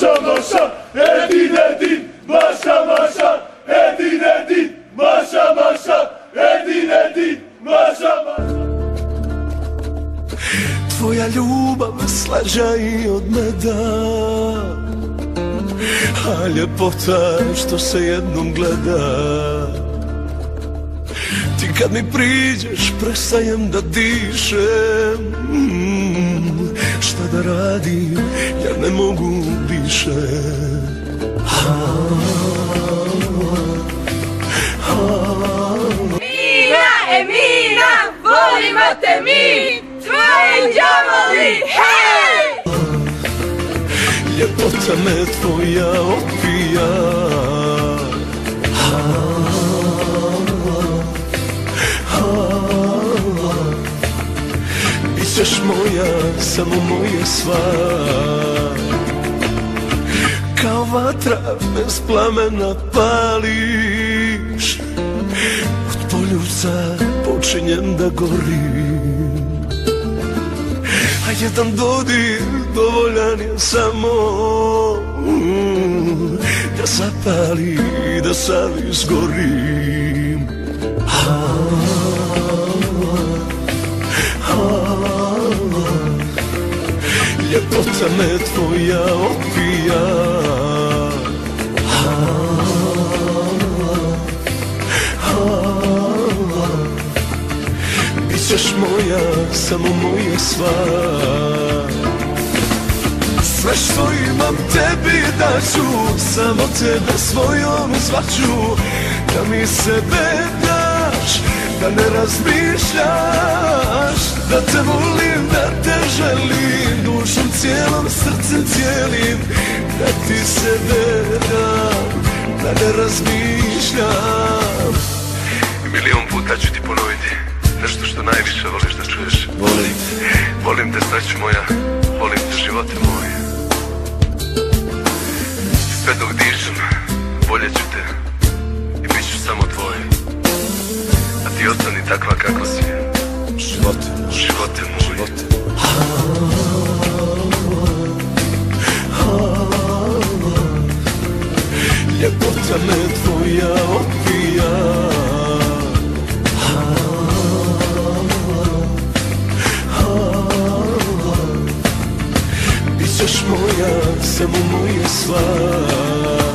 Maša, Maša, Edin, Edin, Maša, Maša, Edin, Edin, Maša, Maša, Edin, Edin, Maša, Maša. Tvoja ljubav slađa i od meda, a ljepota što se jednom gleda. Ti kad mi priđeš prestajem da dišem, šta da radim, ja ne mogu više. Mina, Emina, volimo te mi, tvoji đavoli, hej! Ljepota me tvoja opija, bićeš moja, samo moje sva. Kao vatra bez plamena pališ, od poljuca počinjem da gorim. A jedan dodir dovoljan je samo da zapali, da sav izgorim. Ljepota me tvoja opija, bićeš moja, samo moje sva. Sve što imam tebi daću, samo tebe svojom zvaću. Da mi sebe daš, da ne razmišljaš, da te volim, da te želim, dušom cijelom, srcem cijelim. Da ti sebe dam, da ne razmišljam. Milion puta ću ti ponoviti nešto što najviše voliš da čuješ. Volim te, sreću moja, volim te, živote moje. Sve dok dišem, voljet ću te i bit ću samo tvoj. A ti ostani takva kako si. Živote moj, živote moj. Ljepota me tvoja opija, bićeš moja, samo moje sva.